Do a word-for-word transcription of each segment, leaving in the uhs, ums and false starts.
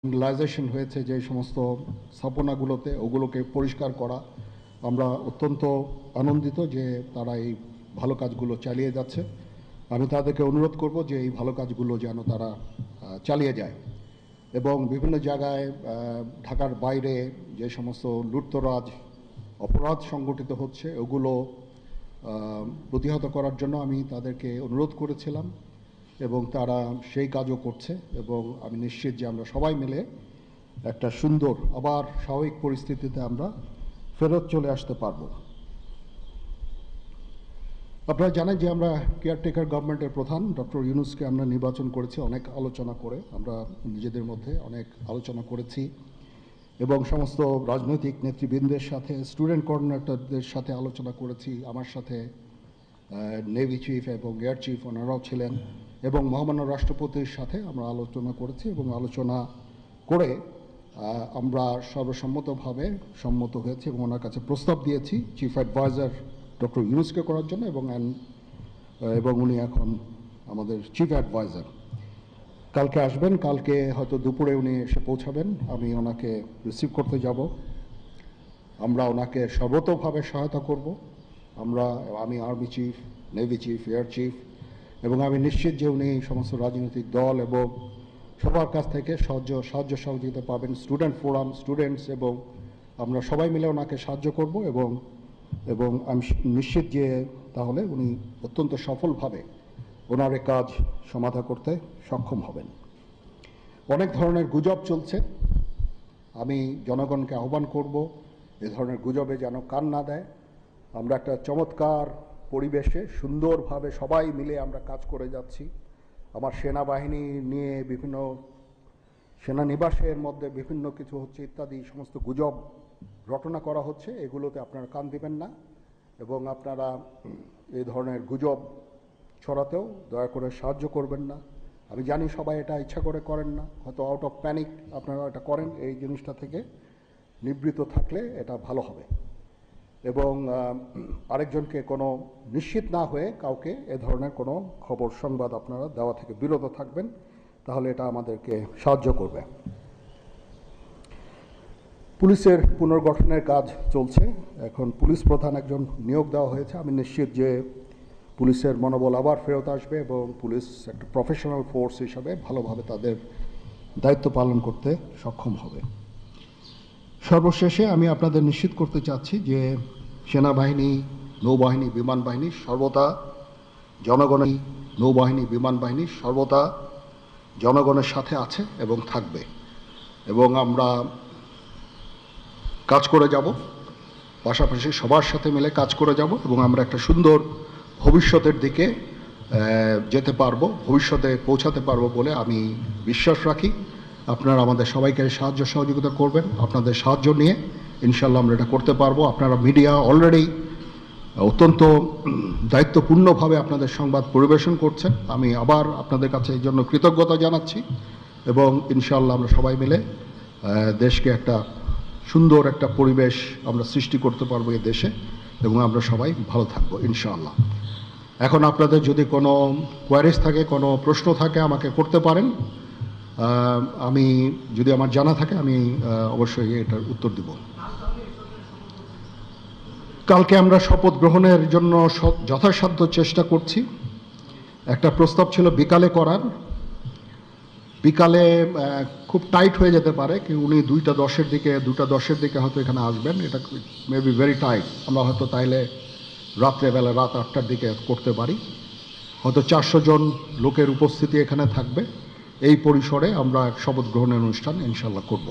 Realisation হয়েছে যে সমস্ত স্থাপনাগুলোতে ওগুলোকে পরিষ্কার করা। আমরা অত্যন্ত আনন্দিত যে তারা এই ভালো কাজগুলো চালিয়ে যাচ্ছে। আমি তাদেরকে অনুরোধ করব যে এই ভালো কাজগুলো যেন তারা চালিয়ে যায় এবং বিভিন্ন জায়গায় ঢাকার বাইরে যে সমস্ত লুটতরাজ অপরাধ সংগঠিত হচ্ছে ওগুলো প্রতিহত করার জন্য আমি তাদেরকে অনুরোধ করেছিলাম এবং তারা সেই কাজও করছে এবং আমি নিশ্চিত যে আমরা সবাই মিলে একটা সুন্দর আবার স্বাভাবিক পরিস্থিতিতে আমরা ফেরত চলে আসতে পারব। আপনারা জানেন যে আমরা কেয়ারটেকার গভর্নমেন্টের প্রধান ডক্টর ইউনূসকে আমরা নির্বাচন করেছি অনেক আলোচনা করে, আমরা নিজেদের মধ্যে অনেক আলোচনা করেছি এবং সমস্ত রাজনৈতিক নেতৃবৃন্দের সাথে, স্টুডেন্ট কোঅর্ডিনেটরদের সাথে আলোচনা করেছি। আমার সাথে নেভি চিফ এবং এয়ার চিফ ওনারাও ছিলেন এবং মহামান্য রাষ্ট্রপতির সাথে আমরা আলোচনা করেছি এবং আলোচনা করে আমরা সর্বসম্মতভাবে সম্মত হয়েছি এবং ওনার কাছে প্রস্তাব দিয়েছি চিফ অ্যাডভাইজার ডক্টর ইউনূসকে করার জন্য এবং এবং উনি এখন আমাদের চিফ অ্যাডভাইজার। কালকে আসবেন, কালকে হয়তো দুপুরে উনি এসে পৌঁছাবেন, আমি ওনাকে রিসিভ করতে যাব। আমরা ওনাকে সর্বতোভাবে সহায়তা করব। আমরা আমি army chief, navy chief, air chief এবং আমি নিশ্চিত যে উনি সমস্ত রাজনৈতিক দল এবং সবার কাছ থেকে সাহায্য সাহায্য সহযোগিতা পাবেন। স্টুডেন্ট ফোরাম, স্টুডেন্টস এবং আমরা সবাই মিলে ওনাকে সাহায্য করব এবং এবং আমি নিশ্চিত যে তাহলে উনি অত্যন্ত সফলভাবে ওনার এই কাজ সমাধা করতে সক্ষম হবেন। অনেক ধরনের গুজব চলছে, আমি জনগণকে আহ্বান করব এ ধরনের গুজবে যেন কান না দেয়। আমরা একটা চমৎকার পরিবেশে সুন্দরভাবে সবাই মিলে আমরা কাজ করে যাচ্ছি। আমার সেনাবাহিনী নিয়ে বিভিন্ন সেনানিবাসের মধ্যে বিভিন্ন কিছু হচ্ছে ইত্যাদি সমস্ত গুজব রটনা করা হচ্ছে, এগুলোতে আপনারা কান দিবেন না এবং আপনারা এই ধরনের গুজব ছড়াতেও দয়া করে সাহায্য করবেন না। আমি জানি সবাই এটা ইচ্ছা করে করেন না, হয়তো আউট অফ প্যানিক আপনারা এটা করেন। এই জিনিসটা থেকে নিবৃত্ত থাকলে এটা ভালো হবে এবং আরেকজনকে কোনো নিশ্চিত না হয়ে কাউকে এ ধরনের কোনো খবর সংবাদ আপনারা দেওয়া থেকে বিরত থাকবেন, তাহলে এটা আমাদেরকে সাহায্য করবে। পুলিশের পুনর্গঠনের কাজ চলছে, এখন পুলিশ প্রধান একজন নিয়োগ দেওয়া হয়েছে। আমি নিশ্চিত যে পুলিশের মনোবল আবার ফেরত আসবে এবং পুলিশ একটা প্রফেশনাল ফোর্স হিসাবে ভালোভাবে তাদের দায়িত্ব পালন করতে সক্ষম হবে। সর্বশেষে আমি আপনাদের নিশ্চিত করতে চাচ্ছি যে সেনাবাহিনী, নৌবাহিনী, বিমান বাহিনী সর্বদা জনগণের নৌবাহিনী, বিমান বাহিনী সর্বদা জনগণের সাথে আছে এবং থাকবে এবং আমরা কাজ করে যাব, পাশাপাশি সবার সাথে মিলে কাজ করে যাব এবং আমরা একটা সুন্দর ভবিষ্যতের দিকে যেতে পারবো, ভবিষ্যতে পৌঁছাতে পারবো বলে আমি বিশ্বাস রাখি। আপনারা আমাদের সবাইকে সাহায্য সহযোগিতা করবেন, আপনাদের সাহায্য নিয়ে ইনশাল্লাহ আমরা এটা করতে পারবো। আপনারা মিডিয়া অলরেডি অত্যন্ত দায়িত্বপূর্ণভাবে আপনাদের সংবাদ পরিবেশন করছেন, আমি আবার আপনাদের কাছে এই জন্য কৃতজ্ঞতা জানাচ্ছি এবং ইনশাল্লাহ আমরা সবাই মিলে দেশকে একটা সুন্দর একটা পরিবেশ আমরা সৃষ্টি করতে পারবো এই দেশে এবং আমরা সবাই ভালো থাকবো ইনশাআল্লাহ। এখন আপনাদের যদি কোনো কোয়ারিজ থাকে, কোনো প্রশ্ন থাকে আমাকে করতে পারেন, আমি যদি আমার জানা থাকে আমি অবশ্যই এটার উত্তর দেব। কালকে আমরা শপথ গ্রহণের জন্য যথাসাধ্য চেষ্টা করছি। একটা প্রস্তাব ছিল বিকালে করার, বিকালে খুব টাইট হয়ে যেতে পারে কি উনি দুইটা দশের দিকে দুটা দশের দিকে হয়তো এখানে আসবেন, এটা মে বি ভেরি টাইট। আমরা হয়তো তাইলে রাত্রেবেলা রাত আটটার দিকে করতে পারি, হয়তো চারশো জন লোকের উপস্থিতি এখানে থাকবে। এই পরিসরে আমরা শপথ গ্রহণের অনুষ্ঠান ইনশাল্লাহ করব।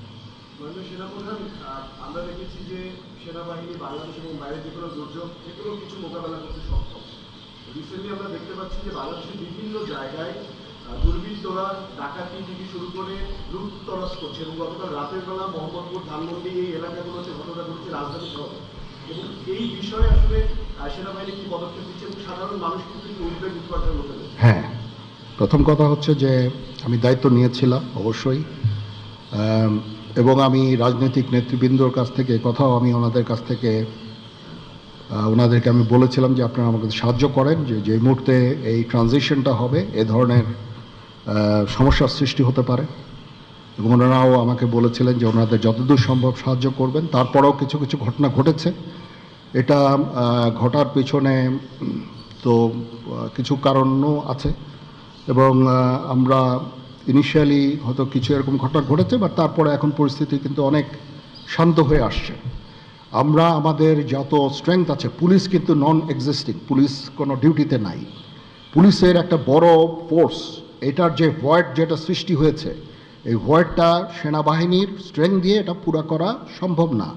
আমরা দেখেছি যে সেনাবাহিনী বাংলাদেশ এবং বাইরে যে কোনো দুর্যোগ এগুলো কিছু মোকাবেলা করতে সক্ষম। রিসেন্টলি আমরা দেখতে পাচ্ছি যে বাংলাদেশের বিভিন্ন জায়গায় দুর্বৃত্তরা ডাকাতি থেকে শুরু করে লুটতরাজ করছে এবং গতকাল রাতের বেলা মোহাম্মদপুর, ধানমন্ডি এই এলাকাগুলোতে ঘটনা ঘটছে রাজধানী সহ। এবং এই বিষয়ে আসলে সেনাবাহিনী কি পদক্ষেপ দিচ্ছে এবং সাধারণ মানুষ কিন্তু উদ্বেগ উৎপাদন হতে পারে? হ্যাঁ, প্রথম কথা হচ্ছে যে আমি দায়িত্ব নিয়েছিলাম অবশ্যই এবং আমি রাজনৈতিক নেতৃবৃন্দর কাছ থেকে কথাও আমি ওনাদের কাছ থেকে ওনাদেরকে আমি বলেছিলাম যে আপনারা আমাকে সাহায্য করেন, যে যে মুহূর্তে এই ট্রানজিশনটা হবে এ ধরনের সমস্যার সৃষ্টি হতে পারে এবং ওনারাও আমাকে বলেছিলেন যে ওনাদের যতদূর সম্ভব সাহায্য করবেন। তারপরেও কিছু কিছু ঘটনা ঘটেছে। এটা ঘটার পিছনে তো কিছু কারণও আছে এবং আমরা ইনিশিয়ালি হয়তো কিছু এরকম ঘটনা ঘটেছে, বাট তারপরে এখন পরিস্থিতি কিন্তু অনেক শান্ত হয়ে আসছে। আমরা আমাদের যত স্ট্রেংথ আছে, পুলিশ কিন্তু নন এক্সিস্টিং, পুলিশ কোনো ডিউটিতে নাই। পুলিশের একটা বড় ফোর্স, এটার যে ভয়েড যেটা সৃষ্টি হয়েছে, এই ভয়েডটা সেনাবাহিনীর স্ট্রেংথ দিয়ে এটা পুরা করা সম্ভব না।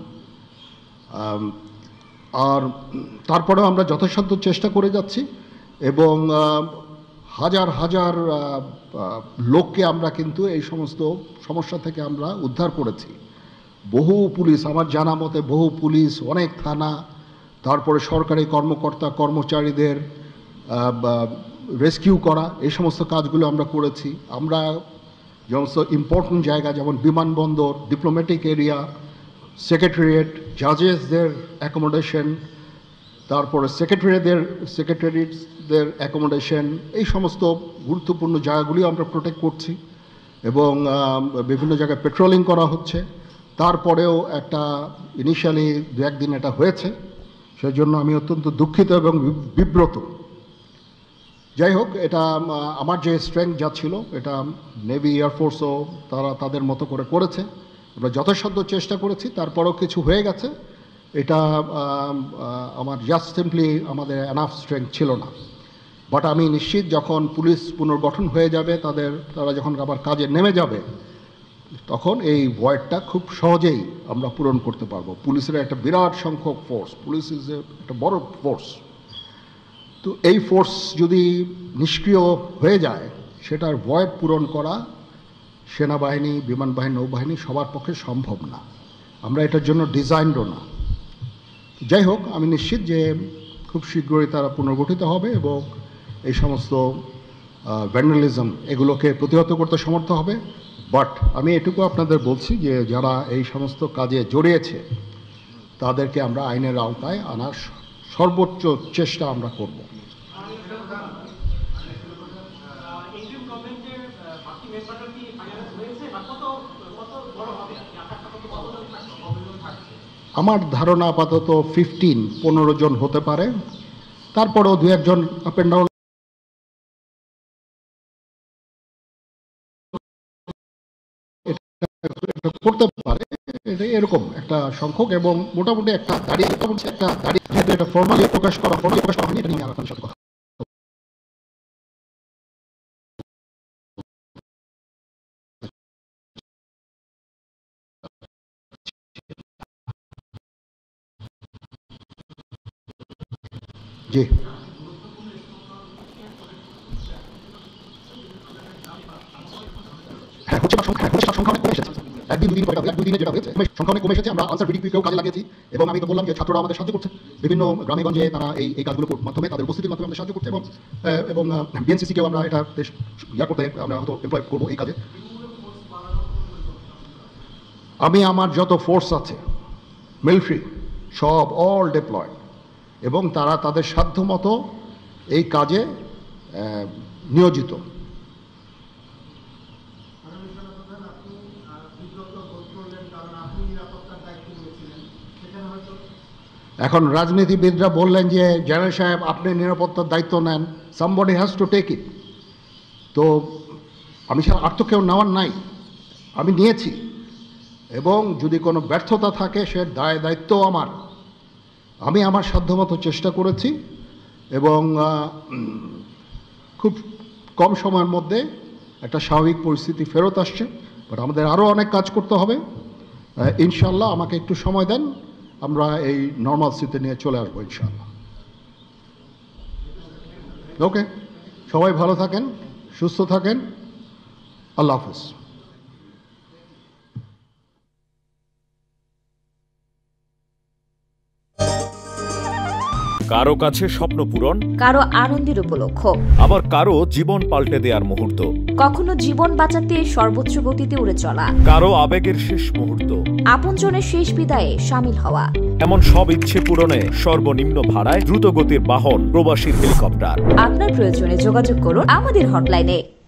আর তারপরেও আমরা যথাসাধ্য চেষ্টা করে যাচ্ছি এবং হাজার হাজার লোককে আমরা কিন্তু এই সমস্ত সমস্যা থেকে আমরা উদ্ধার করেছি। বহু পুলিশ, আমার জানা মতে বহু পুলিশ, অনেক থানা, তারপরে সরকারি কর্মকর্তা কর্মচারীদের রেস্কিউ করা, এই সমস্ত কাজগুলো আমরা করেছি। আমরা সমস্ত ইম্পর্টেন্ট জায়গা যেমন বিমানবন্দর, ডিপ্লোম্যাটিক এরিয়া, সেক্রেটারিয়েট, জাজেসদের অ্যাকোমোডেশন, তারপরে সেক্রেটারিদের সেক্রেটারিদের অ্যাকোমোডেশন, এই সমস্ত গুরুত্বপূর্ণ জায়গাগুলিও আমরা প্রোটেক্ট করছি এবং বিভিন্ন জায়গায় পেট্রোলিং করা হচ্ছে। তারপরেও একটা ইনিশিয়ালি দু একদিন এটা হয়েছে, সেই জন্য আমি অত্যন্ত দুঃখিত এবং বিব্রত। যাই হোক, এটা আমার যে স্ট্রেংথ যা ছিল এটা নেভি এয়ারফোর্সও তারা তাদের মতো করে করেছে। আমরা যথাসাধ্য চেষ্টা করেছি, তারপরেও কিছু হয়ে গেছে। এটা আমার জাস্ট সিম্পলি আমাদের এনাফ স্ট্রেংথ ছিল না। বাট আমি নিশ্চিত যখন পুলিশ পুনর্গঠন হয়ে যাবে, তাদের তারা যখন আবার কাজে নেমে যাবে, তখন এই ভয়েডটা খুব সহজেই আমরা পূরণ করতে পারবো। পুলিশের একটা বিরাট সংখ্যক ফোর্স, পুলিশ ইজ একটা বড় ফোর্স। তো এই ফোর্স যদি নিষ্ক্রিয় হয়ে যায়, সেটার ভয়েড পূরণ করা সেনাবাহিনী, বিমান বাহিনী, নৌবাহিনী সবার পক্ষে সম্ভব না। আমরা এটার জন্য ডিজাইনডও না। যাই হোক, আমি নিশ্চিত যে খুব শীঘ্রই তারা পুনর্গঠিত হবে এবং এই সমস্ত ভ্যান্ডালিজম এগুলোকে প্রতিহত করতে সমর্থ হবে। বাট আমি এটুকু আপনাদের বলছি যে যারা এই সমস্ত কাজে জড়িয়েছে তাদেরকে আমরা আইনের আওতায় আনার সর্বোচ্চ চেষ্টা আমরা করব। আমার ধারণা আপাতত ফিফটিন পনেরো জন হতে পারে, তারপরেও দু একজন আপ অ্যান্ড ডাউন করতে পারে, এটা এরকম একটা সংখ্যক এবং মোটামুটি একটা দাঁড়িয়ে একটা দাঁড়িয়ে যেহেতু এটা ফর্মালি প্রকাশ করা ফর্মালি প্রকাশ করা হয়নি, এটা নিয়ে আর আপনার সাথে কথা। জি, হ্যাঁ হচ্ছে, সংখ্যা অনেক কমে এসেছে। একদিন দুদিন কয়টা এক দুই দিনে যেটা হয়েছে সংখ্যা অনেক কমে এসেছে। আমরা আনসার বিডিপিকেও কাজে লাগিয়েছি এবং আমি তো বললাম যে ছাত্ররা আমাদের সাহায্য করছে বিভিন্ন গ্রামে গঞ্জে, তারা এই এই কাজগুলোর মাধ্যমে তাদের উপস্থিতির মাধ্যমে আমাদের সাহায্য করছে এবং এবং বিএনসিসিকেও আমরা এটা ইয়া করতে আমরা হয়তো এমপ্লয় করবো এই কাজে। আমি আমার যত ফোর্স আছে মিলিটারি সব অল ডিপ্লয়েড এবং তারা তাদের সাধ্য মতো এই কাজে নিয়োজিত। এখন রাজনীতিবিদরা বললেন যে জেনারেল সাহেব আপনি নিরাপত্তার দায়িত্ব নেন, somebody has to take it. তো আমি সে আর তো কেউ নেওয়ার নাই, আমি নিয়েছি এবং যদি কোনো ব্যর্থতা থাকে সে দায় দায়িত্ব আমার। আমি আমার সাধ্যমতো চেষ্টা করেছি এবং খুব কম সময়ের মধ্যে একটা স্বাভাবিক পরিস্থিতি ফেরত আসছে। বাট আমাদের আরও অনেক কাজ করতে হবে। ইনশাল্লাহ আমাকে একটু সময় দেন, আমরা এই নর্মালসিতে নিয়ে চলে আসবো ইনশাআল্লাহ। ওকে, সবাই ভালো থাকেন, সুস্থ থাকেন, আল্লাহ হাফেজ। কারো কাছে স্বপ্ন পূরণ, কারো আনন্দের উপলক্ষ, আবার কারো জীবন পাল্টে দেওয়ার মুহূর্ত, কখনো জীবন বাঁচাতে সর্বোচ্চ গতিতে উড়ে চলা, কারো আবেগের শেষ মুহূর্ত, আপনজনের শেষ বিদায়ে শামিল হওয়া, এমন সব ইচ্ছে পূরণে সর্বনিম্ন ভাড়ায় দ্রুত গতির বাহন প্রবাসীর হেলিকপ্টার। আপনার প্রয়োজনে যোগাযোগ করুন আমাদের হটলাইনে।